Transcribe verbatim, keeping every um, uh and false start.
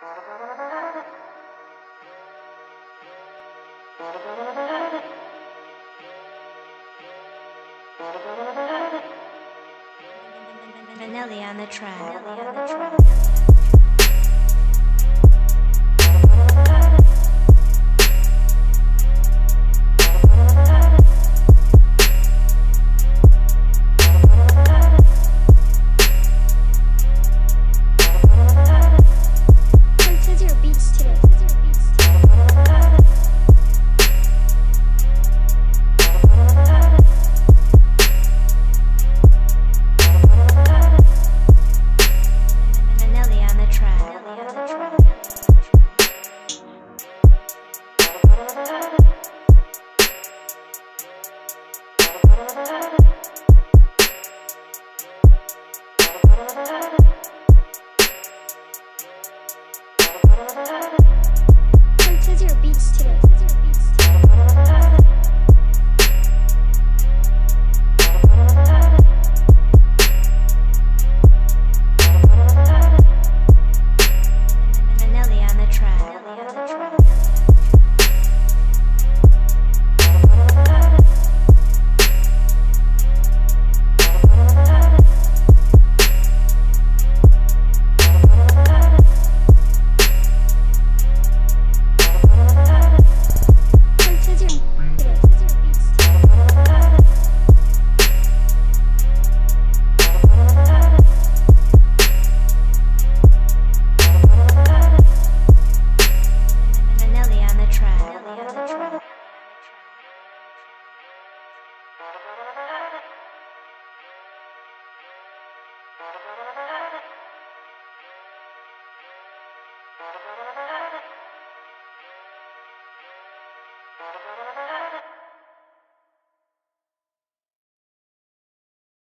Nelly on the track. Consider beats today. Nelly on the track. Consider beats today. Nelly on the track. Consider beats Nelly on the track. Thank you.